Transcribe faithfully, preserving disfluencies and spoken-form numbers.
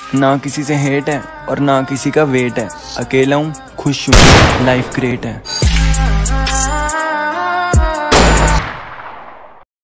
ना किसी से हेट है और ना किसी का वेट है। अकेला हूँ, खुश हूँ, लाइफ ग्रेट है।